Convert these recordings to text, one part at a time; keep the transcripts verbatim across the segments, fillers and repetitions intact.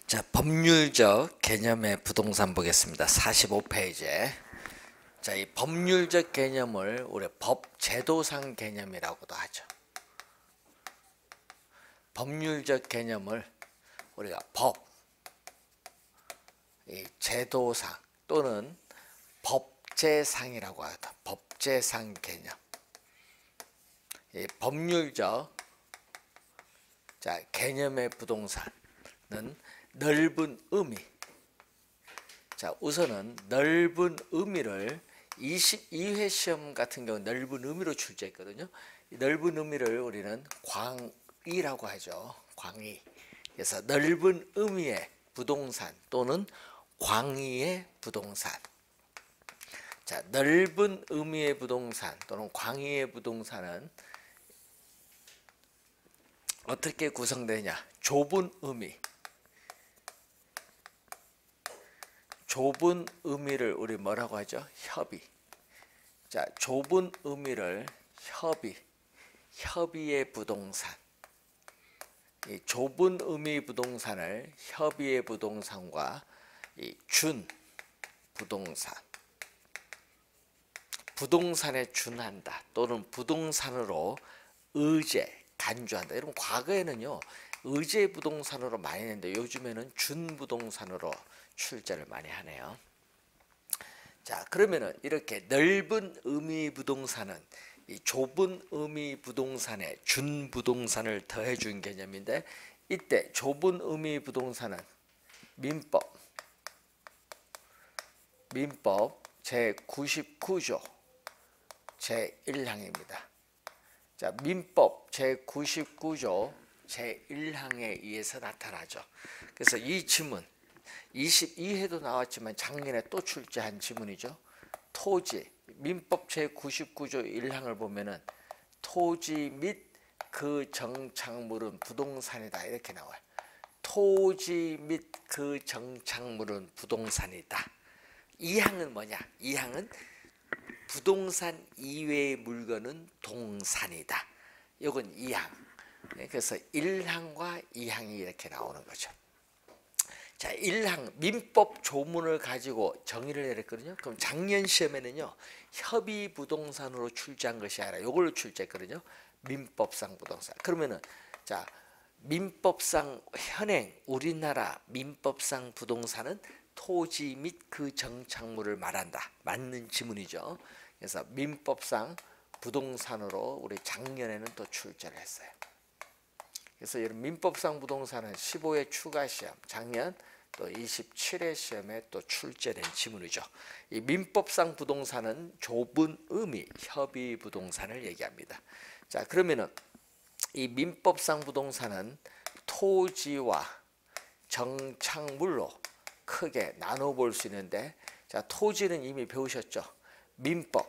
자, 법률적 개념의 부동산 보겠습니다. 사십오 페이지에. 자, 이 법률적 개념을 우리 법제도상 개념이라고도 하죠. 법률적 개념을 우리가 법, 이 제도상 또는 법제상이라고 하다. 법제상 개념. 이 법률적 자, 개념의 부동산은 넓은 의미. 자, 우선은 넓은 의미를 이십이 회 시험 같은 경우 넓은 의미로 출제했거든요. 이 넓은 의미를 우리는 광의라고 하죠. 광의. 그래서 넓은 의미의 부동산 또는 광의의 부동산. 자, 넓은 의미의 부동산 또는 광의의 부동산은 어떻게 구성되냐? 좁은 의미. 좁은 의미를 우리 뭐라고 하죠? 협의. 자, 좁은 의미를 협의. 협의의 부동산. 이 좁은 의미 부동산을 협의의 부동산과 이 준 부동산. 부동산에 준한다 또는 부동산으로 의제, 간주한다. 여러분 과거에는요 의제 부동산으로 많이 했는데 요즘에는 준 부동산으로 출제를 많이 하네요. 자, 그러면은 이렇게 넓은 의미 부동산은 이 좁은 의미 부동산에 준 부동산을 더해 준 개념인데, 이때 좁은 의미 부동산은 민법 민법 제구십구 조 제일 항입니다. 자, 민법 제구십구 조 제일 항에 의해서 나타나죠. 그래서 이 지문 이십이 회도 나왔지만 작년에 또 출제한 지문이죠. 토지, 민법 제구십구 조 일 항을 보면은 토지 및 그 정착물은 부동산이다 이렇게 나와요. 토지 및 그 정착물은 부동산이다. 이 항은 뭐냐? 이 항은 부동산 이외의 물건은 동산이다. 이건 이 항. 그래서 일 항과 이 항이 이렇게 나오는 거죠. 자, 일 항 민법 조문을 가지고 정의를 내렸거든요. 그럼 작년 시험에는요 협의 부동산으로 출제한 것이 아니라 이걸로 출제했거든요. 민법상 부동산. 그러면은 자, 민법상 현행 우리나라 민법상 부동산은 토지 및 그 정착물을 말한다. 맞는 지문이죠. 그래서 민법상 부동산으로 우리 작년에는 또 출제를 했어요. 그래서 이런 민법상 부동산은 십오 회 추가 시험, 작년 또 이십칠 회 시험에 또 출제된 지문이죠. 이 민법상 부동산은 좁은 의미, 협의 부동산을 얘기합니다. 자, 그러면은 이 민법상 부동산은 토지와 정착물로 크게 나눠 볼 수 있는데, 자, 토지는 이미 배우셨죠? 민법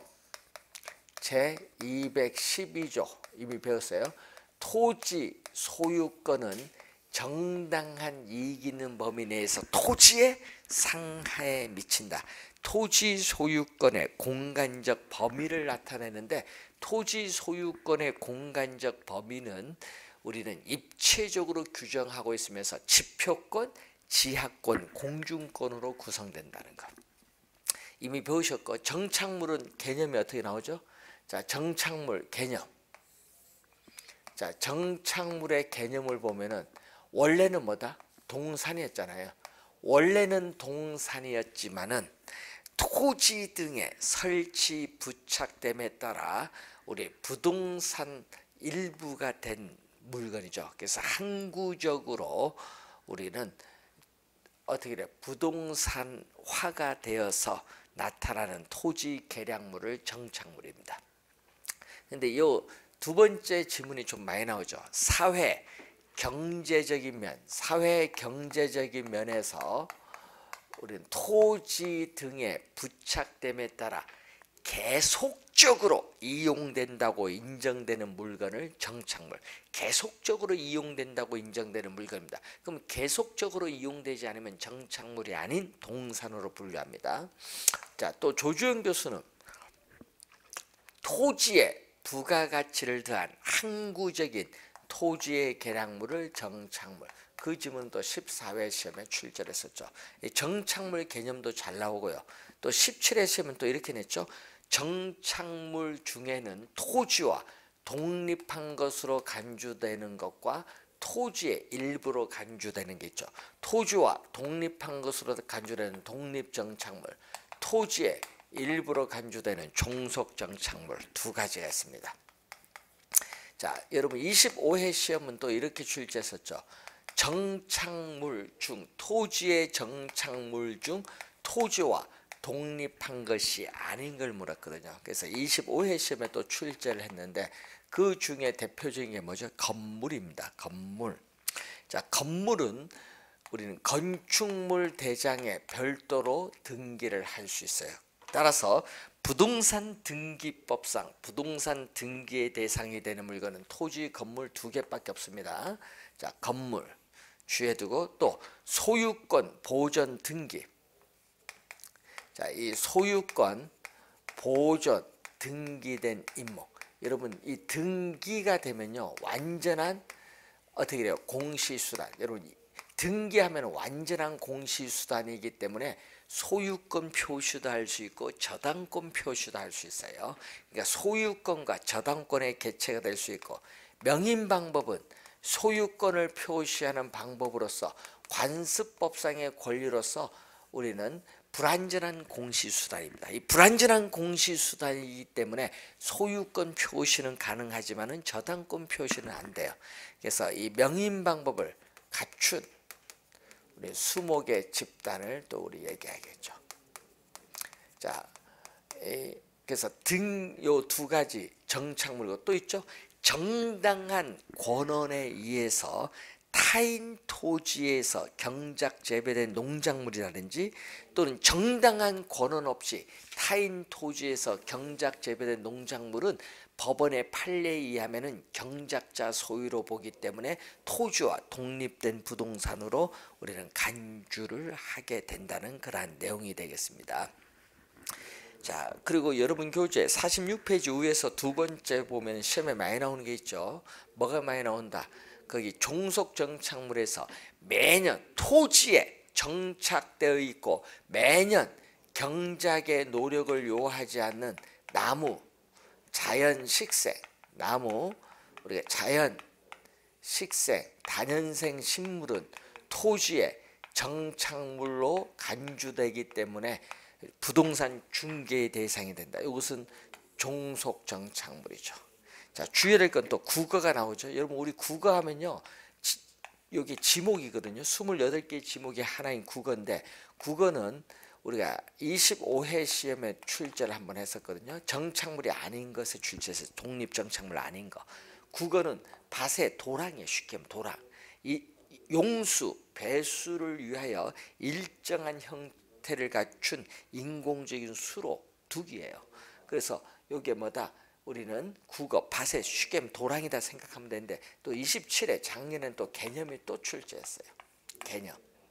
제이백십이 조 이미 배웠어요. 토지 소유권은 정당한 이익 있는 범위 내에서 토지의 상하에 미친다. 토지 소유권의 공간적 범위를 나타내는데, 토지 소유권의 공간적 범위는 우리는 입체적으로 규정하고 있으면서 지표권, 지하권, 공중권으로 구성된다는 것. 이미 배우셨고, 정착물은 개념이 어떻게 나오죠? 자, 정착물 개념. 자, 정착물의 개념을 보면은 원래는 뭐다? 동산이었잖아요. 원래는 동산이었지만은 토지 등의 설치 부착됨에 따라 우리 부동산 일부가 된 물건이죠. 그래서 항구적으로 우리는 어떻게 돼? 부동산화가 되어서 나타나는 토지 계량물을 정착물입니다. 근데 이 두 번째 지문이 좀 많이 나오죠. 사회 경제적인 면, 사회 경제적인 면에서 우리는 토지 등의 부착됨에 따라 계속적으로 이용된다고 인정되는 물건을 정착물, 계속적으로 이용된다고 인정되는 물건입니다. 그럼 계속적으로 이용되지 않으면 정착물이 아닌 동산으로 분류합니다. 자, 또 조주영 교수는 토지에 부가가치를 더한 항구적인 토지의 계량물을 정착물, 그 지문은 또 십사 회 시험에 출제를 했었죠. 이 정착물 개념도 잘 나오고요. 또 십칠 회 시험은 또 이렇게 냈죠. 정착물 중에는 토지와 독립한 것으로 간주되는 것과 토지의 일부로 간주되는 게 있죠. 토지와 독립한 것으로 간주되는 독립정착물, 토지의 일부로 간주되는 종속정착물 두 가지가 있습니다. 자, 여러분 이십오 회 시험은 또 이렇게 출제했었죠. 정착물 중, 토지의 정착물 중 토지와 독립한 것이 아닌 걸 물었거든요. 그래서 이십오 회 시험에 또 출제를 했는데 그 중에 대표적인 게 뭐죠? 건물입니다. 건물. 자, 건물은 우리는 건축물 대장에 별도로 등기를 할 수 있어요. 따라서 부동산 등기법상 부동산 등기의 대상이 되는 물건은 토지, 건물 두 개밖에 없습니다. 자, 건물 주의해 두고 또 소유권 보존 등기. 자, 이 소유권 보존 등기된 임목. 여러분 이 등기가 되면요 완전한 어떻게 돼요? 공시수단. 여러분 등기하면 완전한 공시수단이기 때문에 소유권 표시도 할 수 있고 저당권 표시도 할 수 있어요. 그러니까 소유권과 저당권의 개체가 될 수 있고, 명인 방법은 소유권을 표시하는 방법으로서 관습법상의 권리로서 우리는 불완전한 공시수단입니다. 이 불완전한 공시수단이기 때문에 소유권 표시는 가능하지만은 저당권 표시는 안 돼요. 그래서 이 명인 방법을 갖춘 우리 수목의 집단을 또 우리 얘기하겠죠. 자, 그래서 등 요 두 가지 정착물과 또 있죠. 정당한 권원에 의해서 타인 토지에서 경작 재배된 농작물이라든지 또는 정당한 권원 없이 타인 토지에서 경작 재배된 농작물은 법원의 판례에 의하면은 경작자 소유로 보기 때문에 토지와 독립된 부동산으로 우리는 간주를 하게 된다는 그러한 내용이 되겠습니다. 자, 그리고 여러분 교재 사십육 페이지 위에서 두 번째 보면 시험에 많이 나오는 게 있죠. 뭐가 많이 나온다? 거기 종속정착물에서 매년 토지에 정착되어 있고 매년 경작의 노력을 요하지 않는 나무, 자연 식생, 나무, 우리가 자연 식생, 다년생 식물은 토지의 정착물로 간주되기 때문에 부동산 중개의 대상이 된다. 이것은 종속정착물이죠. 자, 주의해야 될 건 또 국어가 나오죠. 여러분 우리 국어 하면요, 지, 여기 지목이거든요. 스물여덟 개의 지목이 하나인 국어인데, 국어는 우리가 이십오 회 시험에 출제를 한번 했었거든요. 정착물이 아닌 것에 출제해서 독립정착물 아닌 거. 국어는 밭의 도랑이에요. 쉽게 하면 도랑. 이 용수, 배수를 위하여 일정한 형태를 갖춘 인공적인 수로 두기예요. 그래서 이게 뭐다? 우리는 국어, 밭에 쉽게 하면 도랑이다 생각하면 되는데, 또 이십칠 회 작년에는 또 개념이 또 출제했어요. 개념.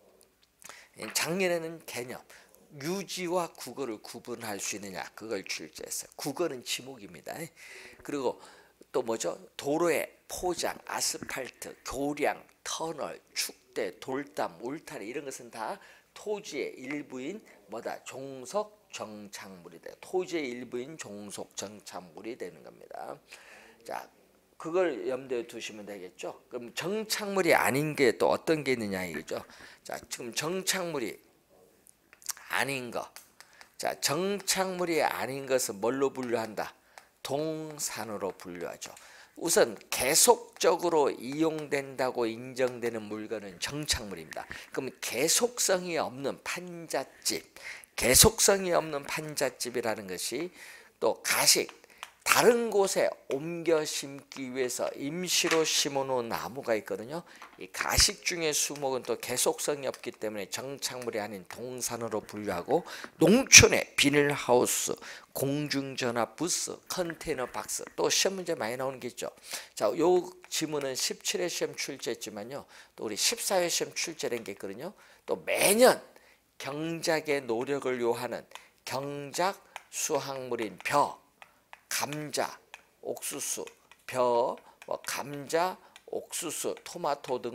작년에는 개념. 유지와 국어를 구분할 수 있느냐, 그걸 출제했어요. 국어는 지목입니다. 그리고 또 뭐죠? 도로의 포장, 아스팔트, 교량, 터널, 축대, 돌담, 울타리 이런 것은 다 토지의 일부인 뭐다? 종속 정착물이 돼요. 토지의 일부인 종속 정착물이 되는 겁니다. 자, 그걸 염두에 두시면 되겠죠. 그럼 정착물이 아닌 게 또 어떤 게 있느냐 이거죠. 자, 지금 정착물이 아닌 거. 자, 정착물이 아닌 것은 뭘로 분류한다? 동산으로 분류하죠. 우선 계속적으로 이용된다고 인정되는 물건은 정착물입니다. 그럼 계속성이 없는 판잣집, 계속성이 없는 판잣집이라는 것이 또 가식, 다른 곳에 옮겨 심기 위해서 임시로 심어놓은 나무가 있거든요. 이 가식 중에 수목은 또 계속성이 없기 때문에 정착물이 아닌 동산으로 분류하고, 농촌의 비닐하우스, 공중전화 부스, 컨테이너 박스, 또 시험 문제 많이 나오는 게 있죠. 자, 요 지문은 십칠 회 시험 출제했지만요, 또 우리 십사 회 시험 출제된 게 있거든요. 또 매년 경작의 노력을 요하는 경작 수확물인 벼, 감자, 옥수수, 벼, 뭐 감자, 옥수수, 토마토 등은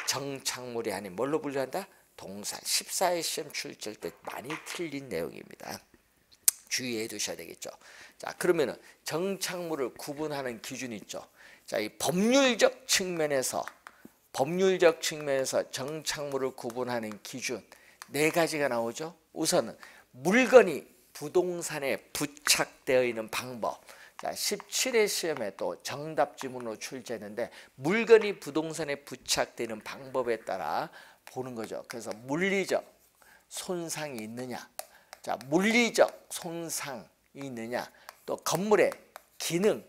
정착물이 아닌 뭘로 분류한다? 동산. 십사 회 시험 출제할 때 많이 틀린 내용입니다. 주의해 두셔야 되겠죠. 자, 그러면은 정착물을 구분하는 기준이 있죠. 자, 이 법률적 측면에서 법률적 측면에서 정착물을 구분하는 기준 네 가지가 나오죠. 우선은 물건이 부동산에 부착되어 있는 방법. 자, 십칠 회 시험에 또 정답 지문으로 출제했는데 물건이 부동산에 부착되는 방법에 따라 보는 거죠. 그래서 물리적 손상이 있느냐, 자, 물리적 손상이 있느냐, 또 건물의 기능,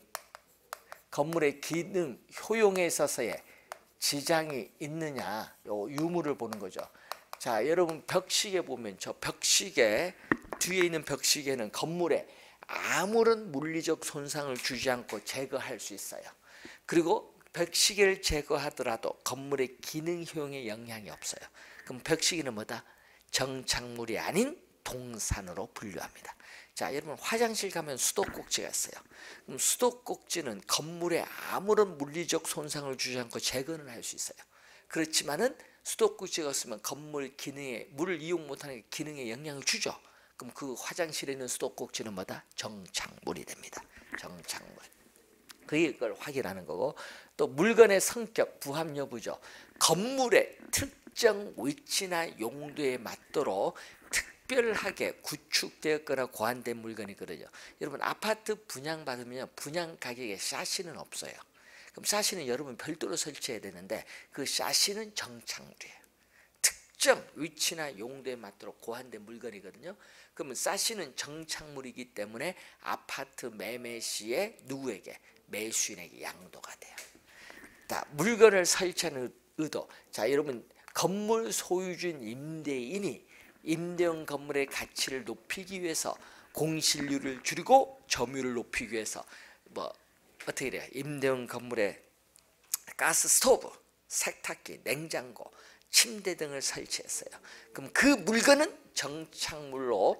건물의 기능 효용에 있어서의 지장이 있느냐, 요 유무를 보는 거죠. 자, 여러분 벽시계 보면 저 벽시계 뒤에 있는 벽시계는 건물에 아무런 물리적 손상을 주지 않고 제거할 수 있어요. 그리고 벽시계를 제거하더라도 건물의 기능 효용에 영향이 없어요. 그럼 벽시계는 뭐다? 정착물이 아닌 동산으로 분류합니다. 자, 여러분 화장실 가면 수도꼭지가 있어요. 그럼 수도꼭지는 건물에 아무런 물리적 손상을 주지 않고 제거는 할 수 있어요. 그렇지만은 수도꼭지가 없으면 건물 기능에, 물을 이용 못하는 기능에 영향을 주죠. 그럼 그 화장실에 있는 수도꼭지는 뭐다? 정착물이 됩니다. 정착물. 그걸 확인하는 거고, 또 물건의 성격, 부합 여부죠. 건물의 특정 위치나 용도에 맞도록 특별하게 구축되었거나 고안된 물건이거든요. 여러분 아파트 분양받으면 분양 가격에 샤시는 없어요. 그럼 샤시는 여러분 별도로 설치해야 되는데 그 샤시는 정착물이에요. 특정 위치나 용도에 맞도록 고안된 물건이거든요. 그러면 샤시는 정착물이기 때문에 아파트 매매 시에 누구에게? 매수인에게 양도가 돼요. 자, 물건을 설치하는 의도. 자, 여러분 건물 소유주인 임대인이 임대용 건물의 가치를 높이기 위해서 공실률을 줄이고 점유율을 높이기 위해서 뭐 어떻게 돼요? 임대용 건물에 가스 스토브, 세탁기, 냉장고, 침대 등을 설치했어요. 그럼 그 물건은 정착물로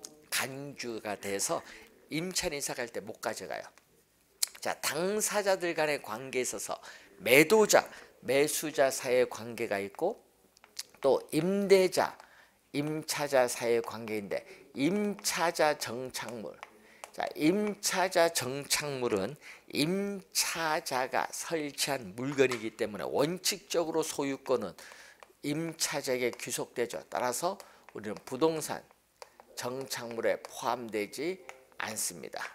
간주가 돼서 임차인 이사 갈 때 못 가져가요. 자, 당사자들 간의 관계에 있어서 매도자, 매수자 사이의 관계가 있고 또 임대자, 임차자 사이의 관계인데 임차자 정착물. 자, 임차자 정착물은 임차자가 설치한 물건이기 때문에 원칙적으로 소유권은 임차자에게 귀속되죠. 따라서 우리는 부동산 정착물에 포함되지 않습니다.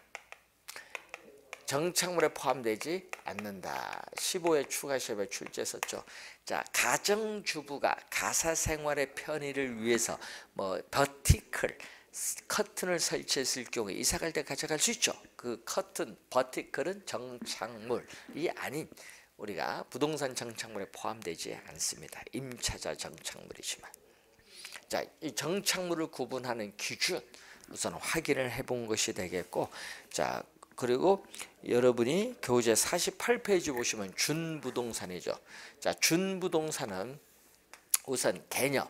정착물에 포함되지 않는다. 십오 회 추가 시험에 출제했었죠. 자, 가정주부가 가사생활의 편의를 위해서 뭐 버티클, 커튼을 설치했을 경우에 이사 갈 때 가져갈 수 있죠. 그 커튼, 버티클은 정착물이 아닌 우리가 부동산 정착물에 포함되지 않습니다. 임차자 정착물이지만. 자, 이 정착물을 구분하는 기준 우선 확인을 해본 것이 되겠고, 자, 그리고 여러분이 교재 사십팔 페이지 보시면 준부동산이죠. 자, 준부동산은 우선 개념이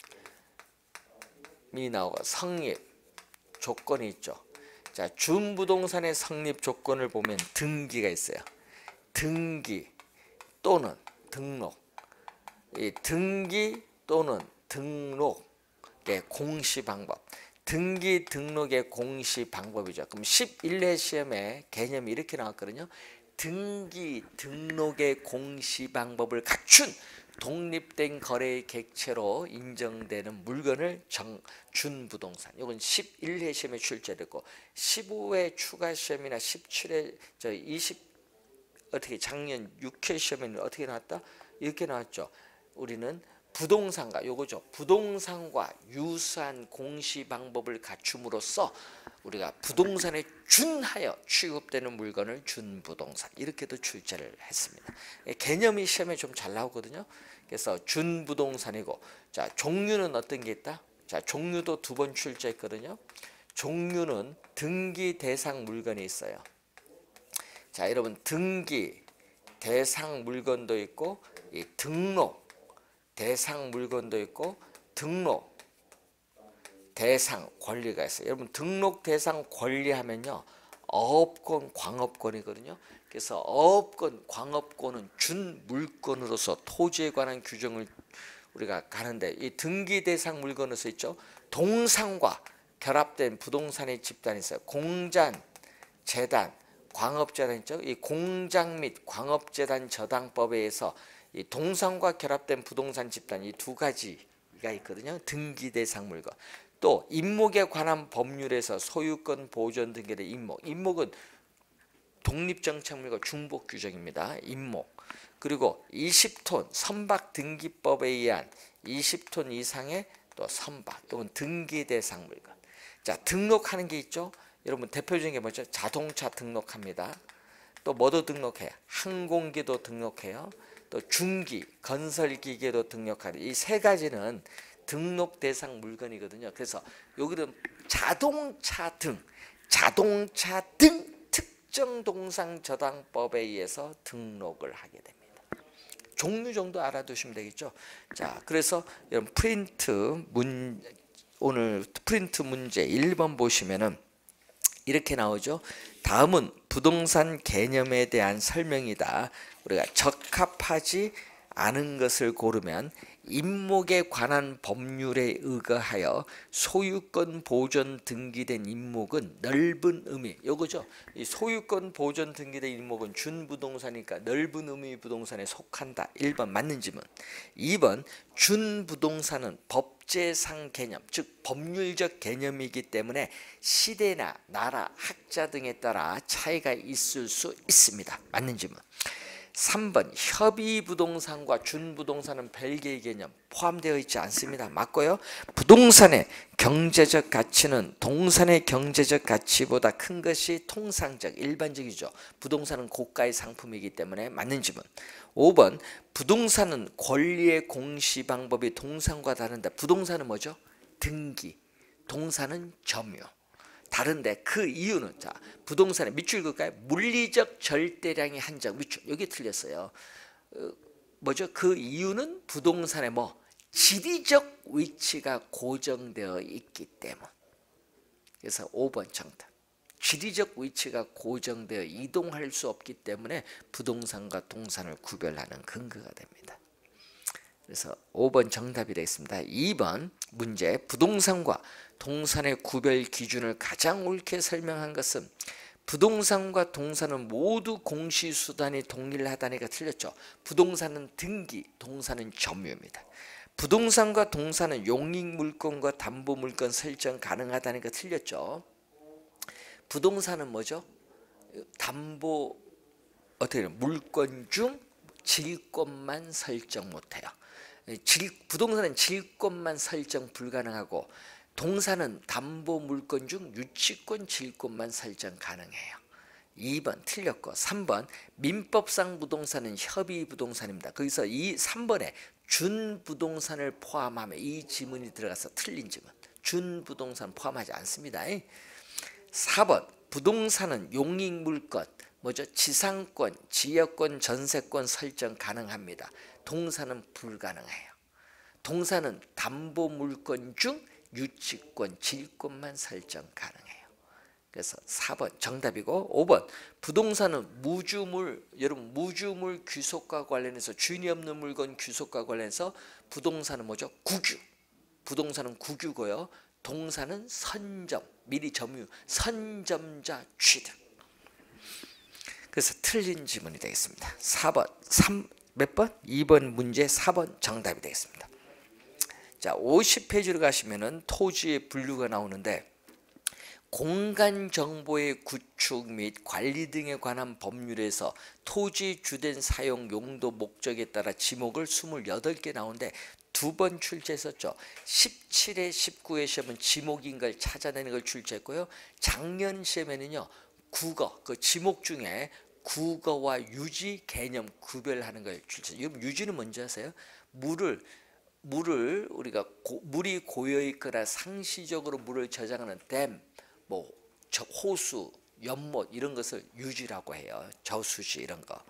나오고 성립 조건이 있죠. 자, 준부동산의 성립 조건을 보면 등기가 있어요. 등기 또는 등록. 이 등기 또는 등록의 공시 방법. 등기 등록의 공시 방법이죠. 그럼 십일 회 시험에 개념이 이렇게 나왔거든요. 등기 등록의 공시 방법을 갖춘 독립된 거래의 객체로 인정되는 물건을 정, 준부동산. 이건 십일 회 시험에 출제됐고 십오 회 추가 시험이나 십칠 회 저 이십 어떻게 작년 육 회 시험에는 어떻게 나왔다? 이렇게 나왔죠. 우리는 부동산과 요거죠. 부동산과 유사한 공시 방법을 갖춤으로써 우리가 부동산에 준하여 취급되는 물건을 준부동산 이렇게도 출제를 했습니다. 개념이 시험에 좀 잘 나오거든요. 그래서 준부동산이고, 자, 종류는 어떤 게 있다? 자, 종류도 두 번 출제했거든요. 종류는 등기 대상 물건이 있어요. 자, 여러분 등기 대상 물건도 있고 이 등록 대상 물건도 있고 등록 대상 권리가 있어요. 여러분 등록 대상 권리 하면요 어업권, 광업권이거든요. 그래서 어업권, 광업권은 준물권으로서 토지에 관한 규정을 우리가 가는데, 이 등기 대상 물건으로 써 있죠. 동산과 결합된 부동산의 집단이 있어요. 공장, 재단, 광업재단 있죠. 이 공장 및 광업재단 저당법에 의해서 이 동산과 결합된 부동산 집단, 이 두 가지가 있거든요. 등기 대상 물건. 또 임목에 관한 법률에서 소유권 보존 등기의 임목. 임목은 독립정착물과 중복 규정입니다. 임목. 그리고 이십 톤 선박 등기법에 의한 이십 톤 이상의 또 선박 또는 등기 대상 물건. 자, 등록하는 게 있죠. 여러분 대표적인 게 뭐죠? 자동차 등록합니다. 또 뭐도 등록해요? 항공기도 등록해요. 또 중기, 건설기계도 등록하는 이 세 가지는 등록 대상 물건이거든요. 그래서 여기는 자동차 등, 자동차 등 특정 동상 저당법에 의해서 등록을 하게 됩니다. 종류 정도 알아두시면 되겠죠. 자, 그래서 여러분 프린트 문 오늘 프린트 문제 일 번 보시면은 이렇게 나오죠. 다음은 부동산 개념에 대한 설명이다. 우리가 적합하지 않은 것을 고르면 임목에 관한 법률에 의거하여 소유권 보존 등기된 임목은 넓은 의미, 요거죠. 이 소유권 보존 등기된 임목은 준부동산이니까 넓은 의미 부동산에 속한다. 일 번 맞는 지문. 이 번 준부동산은 법제상 개념, 즉 법률적 개념이기 때문에 시대나 나라, 학자 등에 따라 차이가 있을 수 있습니다. 맞는 지문. 삼 번 협의부동산과 준부동산은 별개의 개념, 포함되어 있지 않습니다. 맞고요. 부동산의 경제적 가치는 동산의 경제적 가치보다 큰 것이 통상적, 일반적이죠. 부동산은 고가의 상품이기 때문에 맞는 지문. 오 번 부동산은 권리의 공시 방법이 동산과 다른데, 부동산은 뭐죠? 등기, 동산은 점유. 다른데 그 이유는, 자, 부동산의 밑줄 그을까요? 물리적 절대량의 한정, 밑줄 여기 틀렸어요. 어, 뭐죠? 그 이유는 부동산의 뭐 지리적 위치가 고정되어 있기 때문. 그래서 오 번 정답. 지리적 위치가 고정되어 이동할 수 없기 때문에 부동산과 동산을 구별하는 근거가 됩니다. 그래서 오 번 정답이 되겠습니다. 이 번 문제, 부동산과 동산의 구별 기준을 가장 옳게 설명한 것은 부동산과 동산은 모두 공시수단이 동일하다니까 틀렸죠. 부동산은 등기, 동산은 점유입니다. 부동산과 동산은 용익물권과 담보물권 설정 가능하다니까 틀렸죠. 부동산은 뭐죠? 담보, 어떻게 물권 중 질권만 설정 못해요. 질, 부동산은 질권만 설정 불가능하고 동산은 담보 물권 중 유치권, 질권만 설정 가능해요. 이 번 틀렸고, 삼 번 민법상 부동산은 협의 부동산입니다. 거기서 이 삼 번에 준부동산을 포함하면 이 지문이 들어가서 틀린 지문. 준부동산 포함하지 않습니다. 사 번 부동산은 용익물권, 뭐죠? 지상권, 지역권, 전세권 설정 가능합니다. 동산은 불가능해요. 동산은 담보 물권 중 유치권, 질권만 설정 가능해요. 그래서 사 번 정답이고, 오 번 부동산은 무주물, 여러분 무주물 귀속과 관련해서 주인이 없는 물건 귀속과 관련해서 부동산은 뭐죠? 국유. 부동산은 국유고요. 동산은 선점, 미리 점유, 선점자 취득. 그래서 틀린 지문이 되겠습니다. 사 번, 삼 몇 번? 이 번 문제 사 번 정답이 되겠습니다. 자, 오십 페이지로 가시면은 토지의 분류가 나오는데, 공간 정보의 구축 및 관리 등에 관한 법률에서 토지 주된 사용 용도 목적에 따라 지목을 이십팔 개 나오는데 두 번 출제했었죠. 십칠회 십구회 시험은 지목인 걸 찾아내는 걸 출제했고요. 작년 시험에는요, 국어, 그 지목 중에 국어와 유지 개념 구별하는 걸 출제. 유지는 뭔지 아세요? 물을 물을 우리가 고, 물이 고여 있거나 상시적으로 물을 저장하는 댐, 뭐 호수, 연못 이런 것을 유지라고 해요. 저수지 이런 거.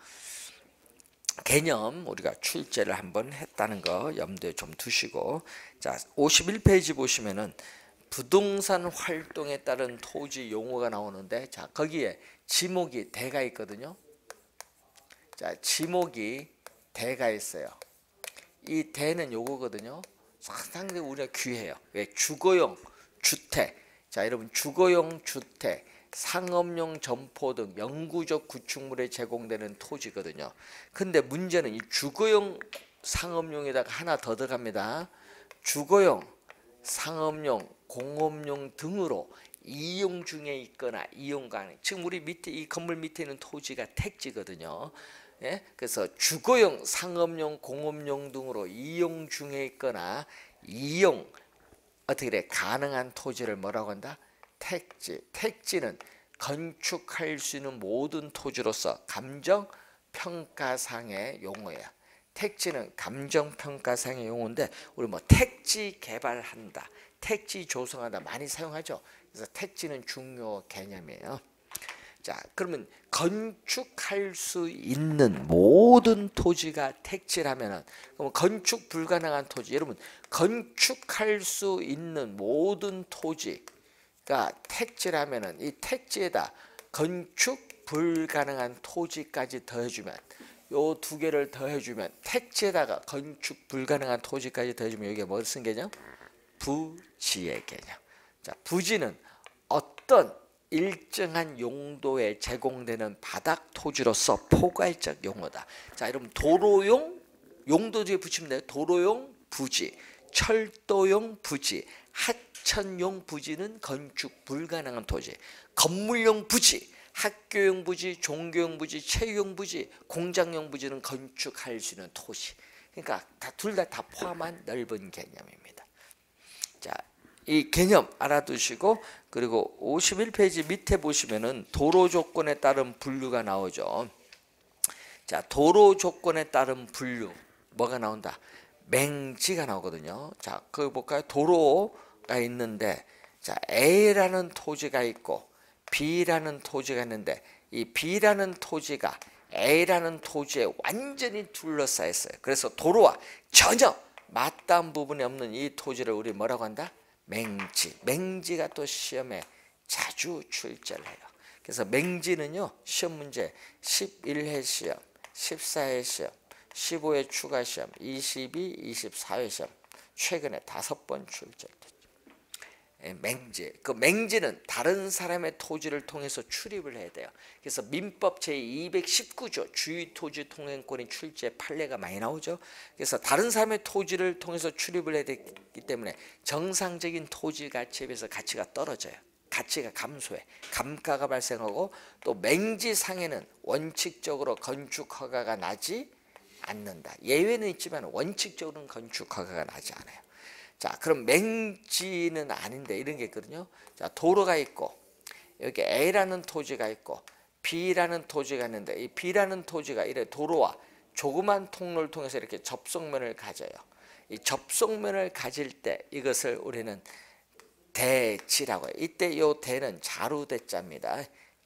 개념 우리가 출제를 한번 했다는 거 염두에 좀 두시고, 자, 오십일 페이지 보시면은 부동산 활동에 따른 토지 용어가 나오는데, 자 거기에 지목이 대가 있거든요. 자 지목이 대가 있어요. 이 대는 요거거든요. 상당히 우리가 귀해요. 왜? 주거용 주택. 자 여러분, 주거용 주택, 상업용 점포 등 영구적 구축물에 제공되는 토지거든요. 근데 문제는 이 주거용 상업용에다가 하나 더 들어갑니다. 주거용, 상업용, 공업용 등으로 이용 중에 있거나 이용 가능. 지금 우리 밑에 이 건물 밑에 있는 토지가 택지거든요. 예? 그래서 주거용, 상업용, 공업용 등으로 이용 중에 있거나 이용 어떻게 돼? 가능한 토지를 뭐라고 한다? 택지. 택지는 건축할 수 있는 모든 토지로서 감정평가상의 용어예요. 택지는 감정평가상의 용어인데, 우리 뭐 택지 개발한다, 택지 조성한다 많이 사용하죠. 그래서 택지는 중요 개념이에요. 자 그러면 건축할 수 있는 모든 토지가 택지라면은, 그럼 건축 불가능한 토지, 여러분 건축할 수 있는 모든 토지가 택지라면은 이 택지에다 건축 불가능한 토지까지 더해주면, 요 두 개를 더해주면, 택지에다가 건축 불가능한 토지까지 더해주면 여기가 무슨 개념? 부지의 개념. 자 부지는 어떤 일정한 용도에 제공되는 바닥 토지로서 포괄적 용어다. 자 여러분, 도로용 용도 뒤에 붙이면 돼요. 도로용 부지, 철도용 부지, 하천용 부지는 건축 불가능한 토지, 건물용 부지, 학교용 부지, 종교용 부지, 체육용 부지, 공장용 부지는 건축할 수 있는 토지. 그러니까 다 둘 다 다 포함한 넓은 개념입니다. 자, 이 개념 알아두시고, 그리고 오십일 페이지 밑에 보시면은 도로 조건에 따른 분류가 나오죠. 자, 도로 조건에 따른 분류 뭐가 나온다? 맹지가 나오거든요. 자, 거기 볼까요? 도로가 있는데, 자, A라는 토지가 있고 B라는 토지가 있는데, 이 B라는 토지가 A라는 토지에 완전히 둘러싸여 있어요. 그래서 도로와 전혀 맞닿은 부분이 없는 이 토지를 우리 뭐라고 한다? 맹지. 맹지가 또 시험에 자주 출제를 해요. 그래서 맹지는요, 시험 문제 십일 회 시험, 십사 회 시험, 십오 회 추가 시험, 이십이, 이십사 회 시험 최근에 다섯 번 출제됐죠. 맹지. 그 맹지는 다른 사람의 토지를 통해서 출입을 해야 돼요. 그래서 민법 제이백십구 조 주유토지 통행권이 출제 판례가 많이 나오죠. 그래서 다른 사람의 토지를 통해서 출입을 해야 되기 때문에 정상적인 토지 가치에 비해서 가치가 떨어져요. 가치가 감소해. 감가가 발생하고, 또 맹지상에는 원칙적으로 건축 허가가 나지 않는다. 예외는 있지만 원칙적으로는 건축 허가가 나지 않아요. 자, 그럼 맹지는 아닌데 이런 게 있거든요. 자, 도로가 있고 여기 A라는 토지가 있고 B라는 토지가 있는데, 이 B라는 토지가 이래 도로와 조그만 통로를 통해서 이렇게 접속면을 가져요. 이 접속면을 가질 때 이것을 우리는 대지라고 해요. 이때 이 대는 자루대자입니다.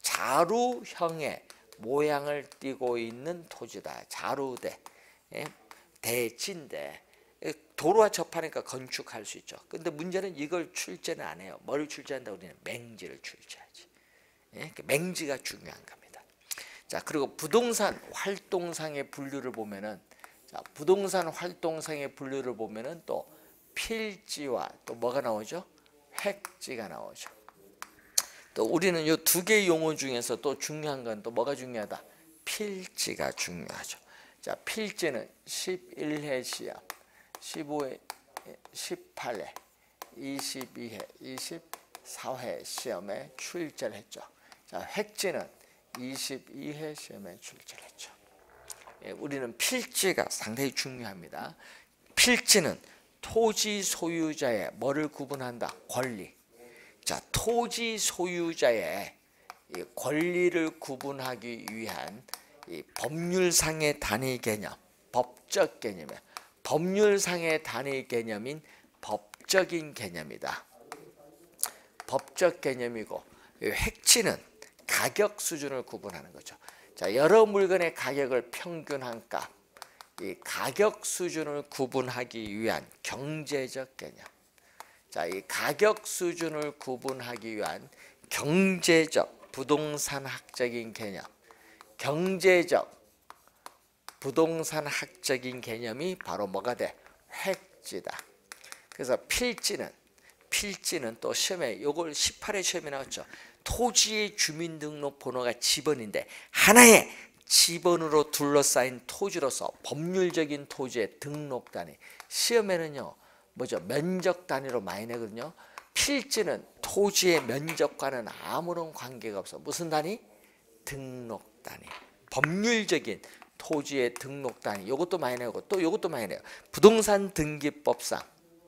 자루형의 모양을 띠고 있는 토지다. 자루대. 예? 대지인데 도로와 접하니까 건축할 수 있죠. 근데 문제는 이걸 출제는 안 해요. 뭘 출제한다? 우리는 맹지를 출제하지. 예? 맹지가 중요한 겁니다. 자, 그리고 부동산 활동상의 분류를 보면은, 자, 부동산 활동상의 분류를 보면은 또 필지와 또 뭐가 나오죠? 획지가 나오죠. 또 우리는 이 두 개의 용어 중에서 또 중요한 건 또 뭐가 중요하다? 필지가 중요하죠. 자, 필지는 십일 회 시험, 십오 회, 십팔 회, 이십이 회, 이십사 회 시험에 출제를 했죠. 자, 획지는 이십이 회 시험에 출제를 했죠. 예, 우리는 필지가 상당히 중요합니다. 필지는 토지 소유자의 뭐를 구분한다? 권리. 자, 토지 소유자의 이 권리를 구분하기 위한 이 법률상의 단위 개념, 법적 개념이에요. 법률상의 단위 개념인 법적인 개념이다. 법적 개념이고, 획지는 가격 수준을 구분하는 거죠. 자, 여러 물건의 가격을 평균한 값, 이 가격 수준을 구분하기 위한 경제적 개념. 자, 이 가격 수준을 구분하기 위한 경제적 부동산학적인 개념, 경제적 부동산학적인 개념이 바로 뭐가 돼? 획지다. 그래서 필지는 필지는 또 시험에 요걸 십팔 회 시험에 나왔죠. 토지의 주민등록번호가 지번인데 하나의 지번으로 둘러싸인 토지로서 법률적인 토지의 등록 단위. 시험에는요 뭐죠? 면적 단위로 많이 내거든요. 필지는 토지의 면적과는 아무런 관계가 없어. 무슨 단위? 등록 단위. 법률적인 토지의 등록 단위. 요것도 많이 내고 또 요것도 많이 내요. 부동산 등기법상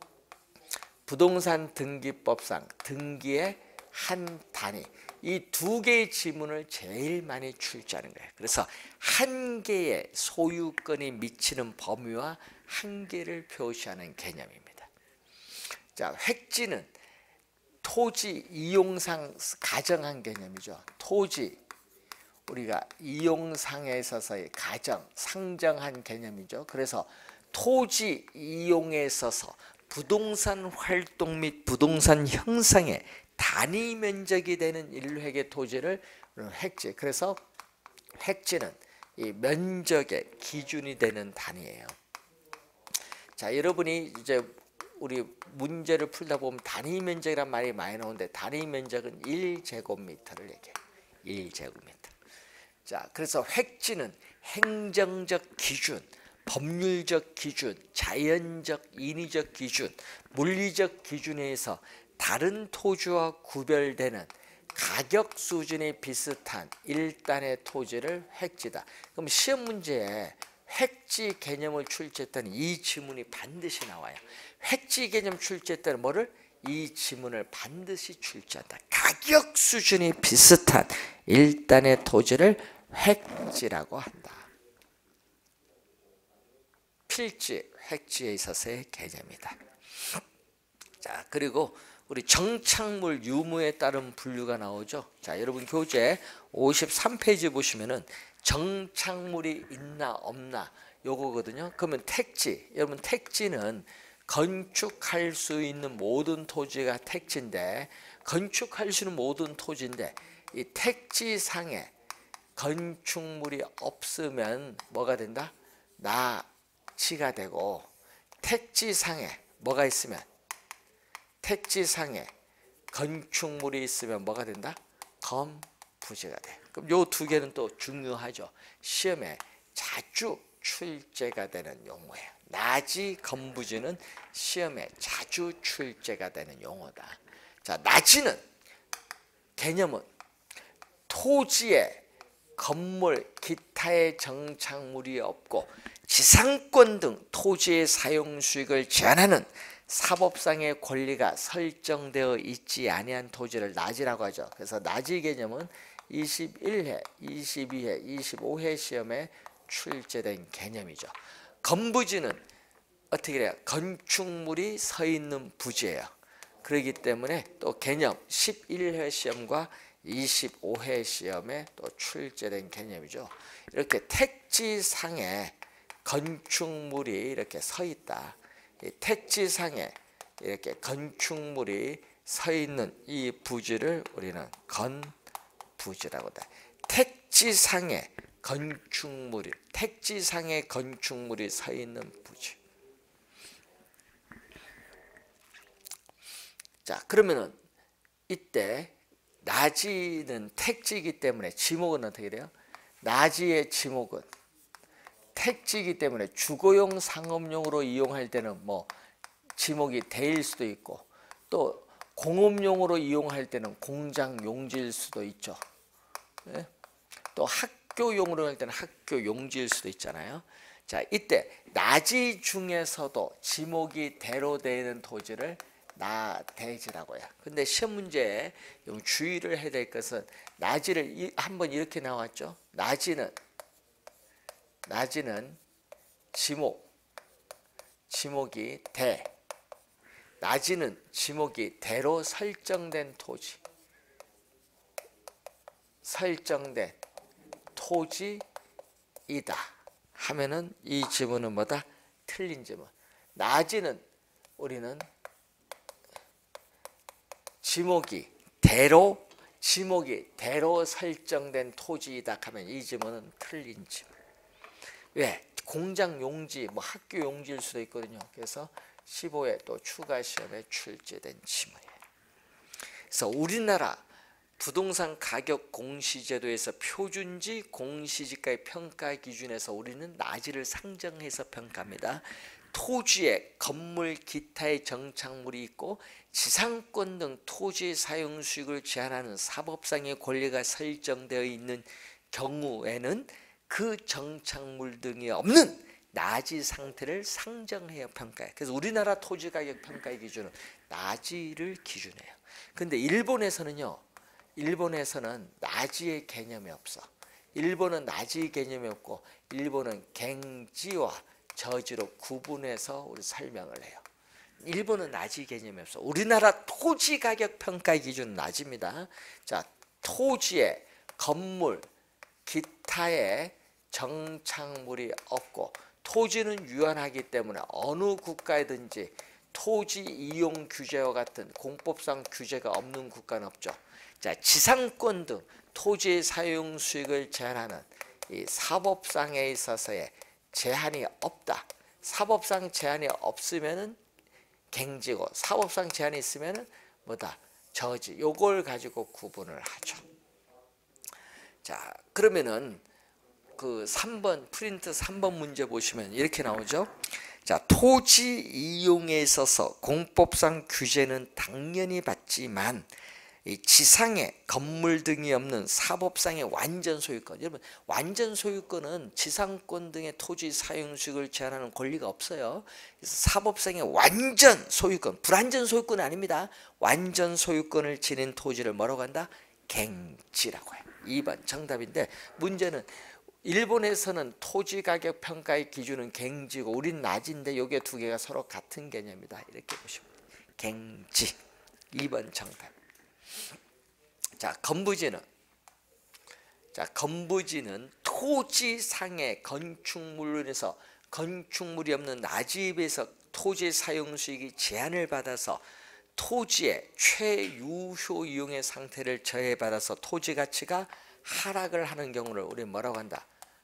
부동산 등기법상 등기의 한 단위. 이 두 개의 지문을 제일 많이 출제하는 거예요. 그래서 한 개의 소유권이 미치는 범위와 한계를 표시하는 개념입니다. 자, 획지는 토지 이용상 가정한 개념이죠. 토지 우리가 이용상에 있어서의 가정, 상정한 개념이죠. 그래서 토지 이용에 있어서 부동산 활동 및 부동산 형성의 단위 면적이 되는 일획의 토지를 획지. 그래서 획지는 이 면적의 기준이 되는 단위예요. 자, 여러분이 이제 우리 문제를 풀다 보면 단위 면적이란 말이 많이 나오는데 단위 면적은 일 제곱미터를 얘기해요. 일 제곱미터. 자, 그래서 획지는 행정적 기준, 법률적 기준, 자연적, 인위적 기준, 물리적 기준에 의해서 다른 토지와 구별되는 가격 수준이 비슷한 일단의 토지를 획지다. 그럼 시험 문제에 획지 개념을 출제했더니 이 지문이 반드시 나와요. 획지 개념 출제했더니 뭐를? 이 지문을 반드시 출제한다. 가격 수준이 비슷한 일단의 토지를 획지라고 한다. 필지, 획지에 있어서의 개념이다. 자, 그리고 우리 정착물 유무에 따른 분류가 나오죠. 자, 여러분 교재 오십삼 페이지 보시면은 정착물이 있나 없나 요거거든요. 그러면 택지, 여러분 택지는 건축할 수 있는 모든 토지가 택지인데 건축할 수 있는 모든 토지인데 이 택지상에 건축물이 없으면 뭐가 된다? 나치가 되고 택지상에 뭐가 있으면 택지상에 건축물이 있으면 뭐가 된다? 건부지가 돼. 그럼 요 두 개는 또 중요하죠. 시험에 자주 출제가 되는 용어예요. 나지, 건부지는 시험에 자주 출제가 되는 용어다. 자, 나지는 개념은 토지에 건물, 기타의 정착물이 없고 지상권 등 토지의 사용 수익을 제한하는 사법상의 권리가 설정되어 있지 아니한 토지를 나지라고 하죠. 그래서 나지 개념은 이십일 회, 이십이 회, 이십오 회 시험에 출제된 개념이죠. 건부지는 어떻게 해요? 건축물이 서 있는 부지예요. 그렇기 때문에 또 개념 십일 회 시험과 이십오 회 시험에 또 출제된 개념이죠. 이렇게 택지상에 건축물이 이렇게 서 있다. 이 택지상에 이렇게 건축물이 서 있는 이 부지를 우리는 건부지라고 한다. 택지상에 건축물이 택지상에 건축물이 서 있는 부지. 자, 그러면은 이때 나지는 택지이기 때문에 지목은 어떻게 돼요? 나지의 지목은 택지이기 때문에 주거용 상업용으로 이용할 때는 뭐 지목이 대일 수도 있고 또 공업용으로 이용할 때는 공장 용지일 수도 있죠. 네? 또 학교용으로 할 때는 학교 용지일 수도 있잖아요. 자, 이때 나지 중에서도 지목이 대로 되는 토지를 나대지라고 해요. 근데 시험 문제에 주의를 해야 될 것은 나지를 한번 이렇게 나왔죠. 나지는 나지는 지목 지목이 대 나지는 지목이 대로 설정된 토지 설정된 토지이다 하면은 이 지문은 뭐다? 틀린 지문. 나지는 우리는 지목이 대로 지목이 대로 설정된 토지이다 하면 이 지문은 틀린 지문. 왜? 공장 용지, 뭐 학교 용지일 수도 있거든요. 그래서 십오회 또 추가 시험에 출제된 지문이에요. 그래서 우리나라 부동산 가격 공시제도에서 표준지 공시지가의 평가 기준에서 우리는 나지를 상정해서 평가합니다. 토지에 건물 기타의 정착물이 있고 지상권 등 토지 사용 수익을 제한하는 사법상의 권리가 설정되어 있는 경우에는 그 정착물 등이 없는 나지 상태를 상정해야 평가해요. 그래서 우리나라 토지 가격 평가의 기준은 나지를 기준해요. 근데 일본에서는요. 일본에서는 나지의 개념이 없어. 일본은 나지 개념이 없고 일본은 갱지와 저지로 구분해서 우리 설명을 해요. 일본은 나지 개념이 없어. 우리나라 토지 가격 평가의 기준은 나지입니다. 자, 토지에 건물, 기타의 정착물이 없고 토지는 유한하기 때문에 어느 국가에든지 토지 이용 규제와 같은 공법상 규제가 없는 국가는 없죠. 자, 지상권 등 토지의 사용 수익을 제한하는 이 사법상에 있어서의 제한이 없다. 사법상 제한이 없으면은 갱지고 사법상 제한이 있으면은 뭐다? 저지. 요걸 가지고 구분을 하죠. 자, 그러면은 그 삼 번 프린트 삼 번 문제 보시면 이렇게 나오죠. 자, 토지 이용에 있어서 공법상 규제는 당연히 받지만 이 지상에 건물 등이 없는 사법상의 완전 소유권. 여러분, 완전 소유권은 지상권 등의 토지 사용 수익을 제한하는 권리가 없어요. 그래서 사법상의 완전 소유권, 불완전 소유권은 아닙니다. 완전 소유권을 지닌 토지를 뭐라고 한다? 갱지라고 해요. 이 번 정답인데 문제는 일본에서는 토지 가격 평가의 기준은 갱지고 우린 나지인데 여기 두 개가 서로 같은 개념이다. 이렇게 보시면 갱지. 이 번 정답. 자, 건부지는 자, 건부지는 토지상의 건축물로 인해서 건축물이 없는 나지입에서 토지 사용 수익이 제한을 받아서 토지의 최유효 이용의 상태를 저해받아서 토지 가치가 하락을 하는 경우를 우리 뭐라고 한다?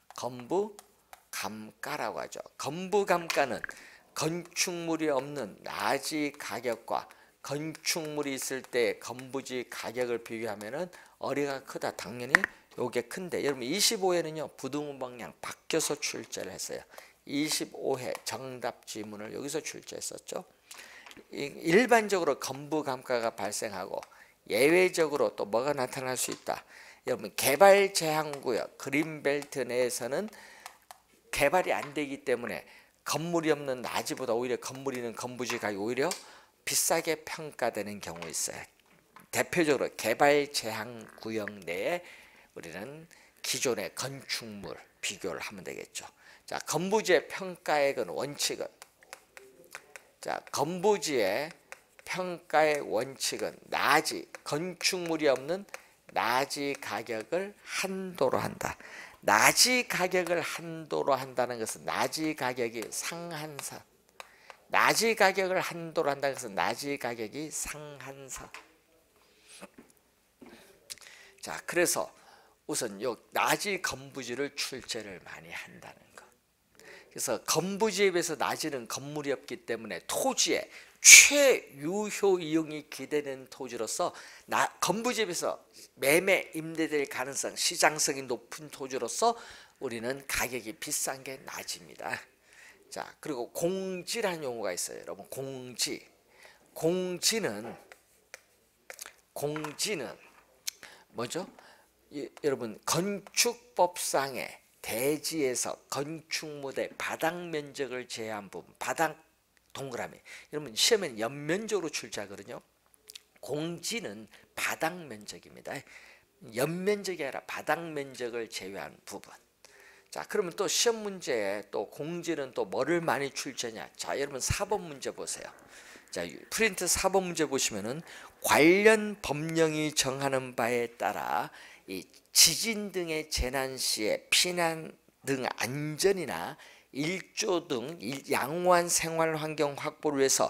건부감가라고 하죠. 건부감가는 건축물이 없는 나지 가격과 건축물이 있을 때 건부지 가격을 비교하면은 어리가 크다. 당연히 요게 큰데 여러분 이십오회는요 부등호 방향 바뀌어서 출제를 했어요. 이십오회 정답 지문을 여기서 출제했었죠. 일반적으로 건부감가가 발생하고 예외적으로 또 뭐가 나타날 수 있다. 여러분 개발 제한구역 그린벨트 내에서는 개발이 안 되기 때문에 건물이 없는 나지보다 오히려 건물이 있는 건부지 가격이 오히려 비싸게 평가되는 경우 있어요. 대표적으로 개발 제한 구역 내에 우리는 기존의 건축물 비교를 하면 되겠죠. 자, 건부지의 평가액은 원칙은 자, 건부지의 평가의 원칙은 나지 건축물이 없는 나지 가격을 한도로 한다. 나지 가격을 한도로 한다는 것은 나지 가격이 상한선. 나지 가격을 한도로 한다는 것은 나지 가격이 상한선. 자, 그래서 우선 요 나지 건부지를 출제를 많이 한다는 것. 그래서 건부지에 비해서 나지는 건물이 없기 때문에 토지에 최유효 이용이 기대되는 토지로서 나, 건부지에 비해서 매매 임대될 가능성, 시장성이 높은 토지로서 우리는 가격이 비싼 게 나지입니다. 자, 그리고 공지라는 용어가 있어요. 여러분, 공지. 공지는 공지는 뭐죠? 이, 여러분, 건축법상의 대지에서 건축물의 바닥 면적을 제한 부분, 바닥 동그라미. 여러분 시험에는 옆면적으로 출제하거든요. 공지는 바닥 면적입니다. 옆면적이 아니라 바닥 면적을 제외한 부분. 자, 그러면 또 시험 문제에 또 공지는 또 뭐를 많이 출제냐? 자, 여러분 사 번 문제 보세요. 자, 프린트 사 번 문제 보시면은 관련 법령이 정하는 바에 따라 이 지진 등의 재난 시에 피난 등 안전이나 일조 등 양호한 생활 환경 확보를 위해서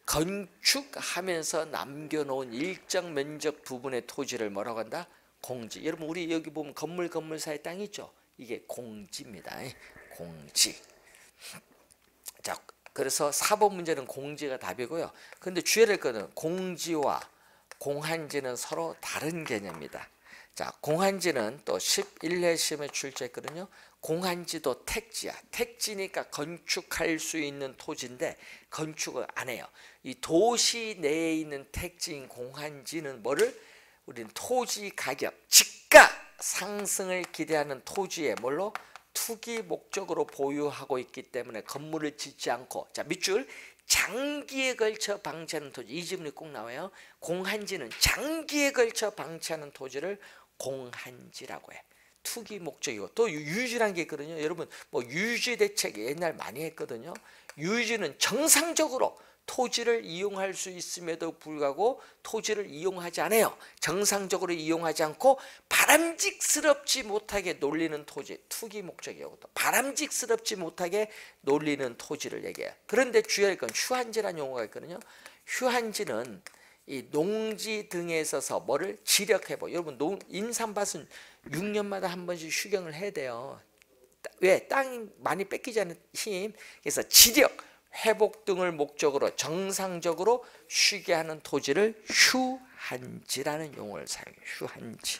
건축하면서 남겨놓은 일정 면적 부분의 토지를 뭐라고 한다? 공지. 여러분 우리 여기 보면 건물 건물 사이 땅 있죠? 이게 공지입니다. 공지. 자, 그래서 사 번 문제는 공지가 답이고요. 근데 주의해야 될 거는 공지와 공한지는 서로 다른 개념입니다. 자, 공한지는 또 십일 회 시험에 출제했거든요. 공한지도 택지야. 택지니까 건축할 수 있는 토지인데 건축을 안 해요. 이 도시 내에 있는 택지인 공한지는 뭐를? 우리는 토지 가격, 지가 상승을 기대하는 토지에 뭘로? 투기 목적으로 보유하고 있기 때문에 건물을 짓지 않고, 자 밑줄, 장기에 걸쳐 방치하는 토지. 이 지문이 꼭 나와요. 공한지는 장기에 걸쳐 방치하는 토지를 공한지라고 해. 투기 목적이고, 또 유지라는 게 있거든요. 여러분 뭐 유지 대책 옛날 많이 했거든요. 유지는 정상적으로 토지를 이용할 수 있음에도 불구하고 토지를 이용하지 않아요. 정상적으로 이용하지 않고 바람직스럽지 못하게 놀리는 토지, 투기 목적이고, 또 바람직스럽지 못하게 놀리는 토지를 얘기해요. 그런데 주의할 건 휴한지라는 용어가 있거든요. 휴한지는 이 농지 등에 있어서 뭐를 지력해보. 여러분 농, 인삼밭은 육 년마다 한 번씩 휴경을 해야 돼요. 왜? 땅이 많이 뺏기지 않는 힘. 그래서 지력, 회복 등을 목적으로 정상적으로 쉬게 하는 토지를 휴한지라는 용어를 사용해요. 휴한지.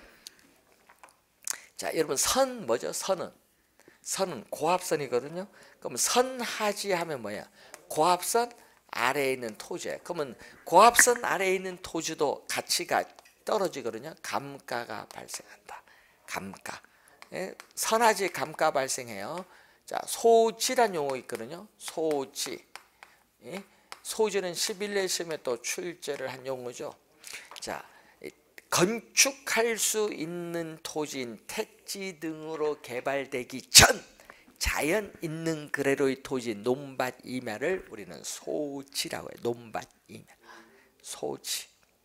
자, 여러분 선 뭐죠? 선은 선은 고합선이거든요. 그럼 선하지 하면 뭐야? 고합선 아래에 있는 토지예요. 그러면 고합선 아래에 있는 토지도 가치가 떨어지거든요. 감가가 발생한다. 감가. 예? 선하지 감가 발생해요. 자, 소지란 용어 있거든요. 소지. 예? 소지는 십일 회 시험에 또 출제를 한 용어죠. 자, 건축할 수 있는 토지인 택지 등으로 개발되기 전 자연 있는 그대로의 토지 논밭 임야를 우리는 소지라고 해요. 논밭 임야. 소지.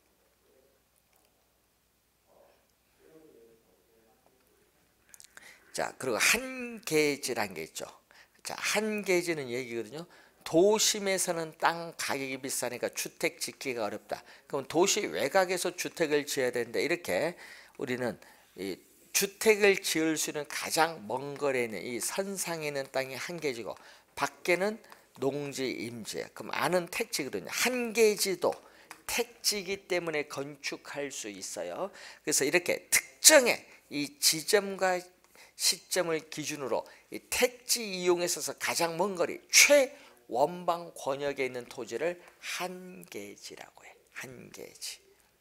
자, 그리고 한계지란 게 있죠. 자, 한계지는 얘기거든요. 도심에서는 땅 가격이 비싸니까 주택 짓기가 어렵다. 그럼 도시 외곽에서 주택을 지어야 되는데, 이렇게 우리는 이 주택을 지을 수 있는 가장 먼 거리에 있는 이 선상에 있는 땅이 한계지고, 밖에는 농지, 임지. 그럼 안은 택지거든요. 한계지도 택지이기 때문에 건축할 수 있어요. 그래서 이렇게 특정의 이 지점과 시점을 기준으로 이 택지 이용에 있어서 가장 먼 거리, 최원방 권역에 있는 토지를 한계지라고 해. 한계지.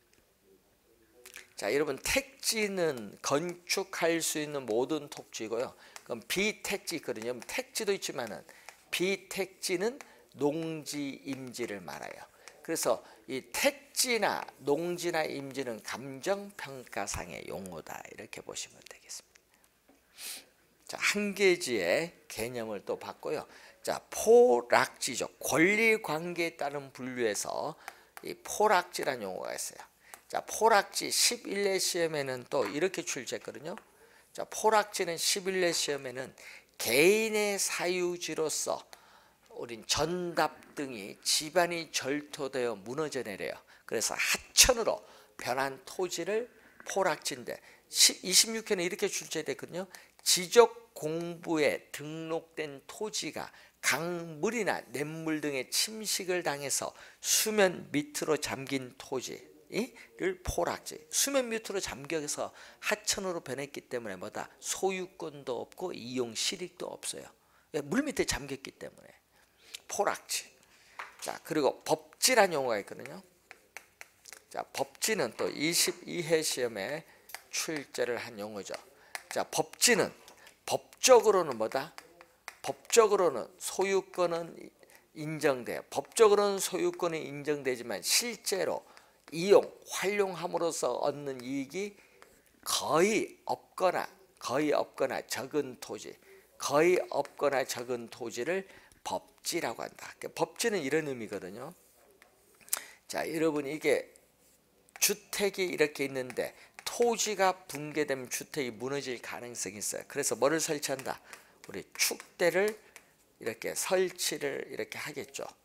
자, 여러분 택지는 건축할 수 있는 모든 토지고요. 그럼 비택지 있거든요. 택지도 있지만은 비택지는 농지, 임지를 말해요. 그래서 이 택지나 농지나 임지는 감정평가상의 용어다. 이렇게 보시면 되겠습니다. 자, 한계지의 개념을 또 봤고요. 자, 포락지죠. 권리관계에 따른 분류에서 이 포락지라는 용어가 있어요. 자, 포락지 십일 회 시험에는 또 이렇게 출제했거든요. 자, 포락지는 십일 회 시험에는 개인의 사유지로서 우린 전답 등이 집안이 절토되어 무너져 내려요. 그래서 하천으로 변한 토지를 포락지인데, 이십육 회는 이렇게 출제됐거든요. 지적 공부에 등록된 토지가 강물이나 냇물 등의 침식을 당해서 수면 밑으로 잠긴 토지를 포락지. 수면 밑으로 잠겨서 하천으로 변했기 때문에 뭐다? 소유권도 없고 이용 실익도 없어요. 물 밑에 잠겼기 때문에 포락지. 자, 그리고 법지란 용어가 있거든요. 자, 법지는 또 이십이 회 시험에 출제를 한 용어죠. 자, 법지는 법적으로는 뭐다? 법적으로는 소유권은 인정돼요. 법적으로는 소유권이 인정되지만 실제로 이용, 활용함으로써 얻는 이익이 거의 없거나 거의 없거나 적은 토지, 거의 없거나 적은 토지를 법지라고 한다. 법지는 이런 의미거든요. 자, 여러분 이게 주택이 이렇게 있는데 토지가 붕괴되면 주택이 무너질 가능성이 있어요. 그래서 뭐를 설치한다? 우리 축대를 이렇게 설치를 이렇게 하겠죠.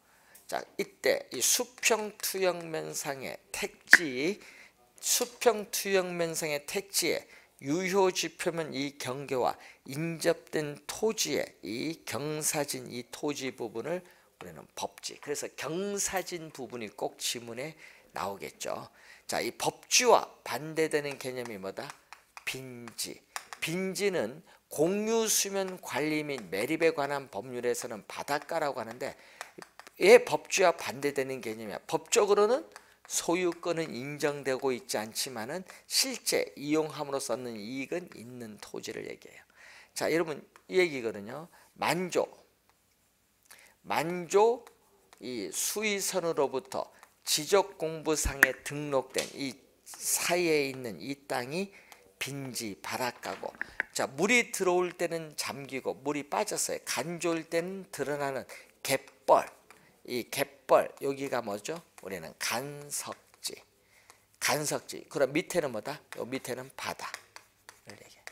자, 이때 이 수평 투영 면상의 택지, 수평 투영 면상의 택지에 유효 지표면 이 경계와 인접된 토지의 이 경사진 이 토지 부분을 우리는 법지. 그래서 경사진 부분이 꼭 지문에 나오겠죠. 자, 이 법지와 반대되는 개념이 뭐다? 빈지. 빈지는 공유수면 관리 및 매립에 관한 법률에서는 바닷가라고 하는데, 이 법지와 반대되는 개념이야. 법적으로는 소유권은 인정되고 있지 않지만은 실제 이용함으로써 얻는 이익은 있는 토지를 얘기해요. 자, 여러분 이 얘기거든요. 만조, 만조 이 수의선으로부터 지적공부상에 등록된 이 사이에 있는 이 땅이 빈지 바닷가고, 자, 물이 들어올 때는 잠기고 물이 빠졌어요. 간조일 때는 드러나는 갯벌, 이 갯벌 여기가 뭐죠? 우리는 간석지, 간석지. 그럼 밑에는 뭐다? 요 밑에는 바다를 얘기해.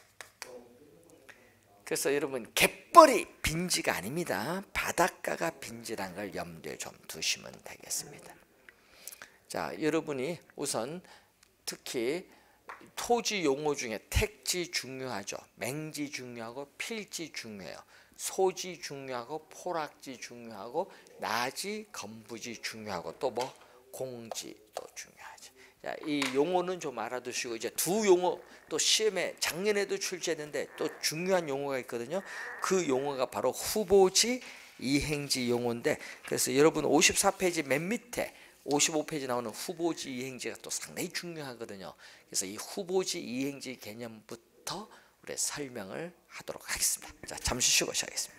그래서 여러분 갯벌이 빈지가 아닙니다. 바닷가가 빈지란 걸 염두에 좀 두시면 되겠습니다. 자, 여러분이 우선 특히 토지 용어 중에 택지 중요하죠. 맹지 중요하고 필지 중요해요. 소지 중요하고 포락지 중요하고 나지 건부지 중요하고 또 뭐 공지도 중요하죠. 자, 이 용어는 좀 알아두시고 이제 두 용어 또 시험에 작년에도 출제했는데 또 중요한 용어가 있거든요. 그 용어가 바로 후보지 이행지 용어인데, 그래서 여러분 오십사 페이지 맨 밑에 오십오 페이지 나오는 후보지 이행지가 또 상당히 중요하거든요. 그래서 이 후보지 이행지 개념부터 우리 설명을 하도록 하겠습니다. 자, 잠시 쉬고 시작하겠습니다.